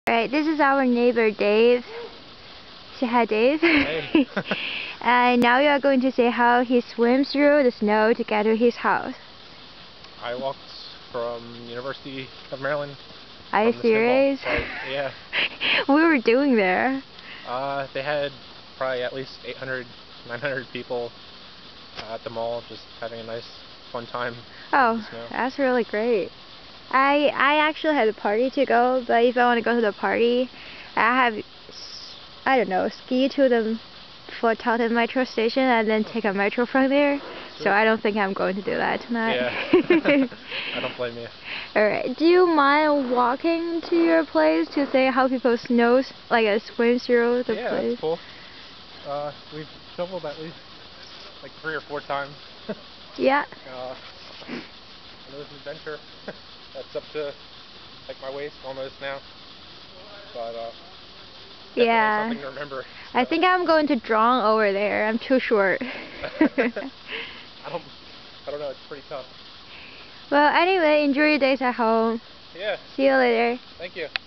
Alright, this is our neighbor Dave. Say hi, Dave. Hey. And now we are going to see how he swims through the snow to get to his house. I walked from University of Maryland. Are you serious? Yeah. What were we doing there? They had probably at least 800, 900 people at the mall, just having a nice, fun time. Oh, that's really great. I actually had a party to go, but if I want to go to the party, I don't know, ski to the Taunton metro station and then take a metro from there. Sure. So I don't think I'm going to do that tonight. Yeah. I don't blame you. Alright, do you mind walking to your place to see how people swim through the place? Yeah, that's cool. We've shoveled at least like 3 or 4 times. Yeah. It was an adventure. That's up to like my waist almost now. But yeah. Something to remember. I think I'm going to drown over there. I'm too short. I don't know. It's pretty tough. Well, anyway, enjoy your days at home. Yeah. See you later. Thank you.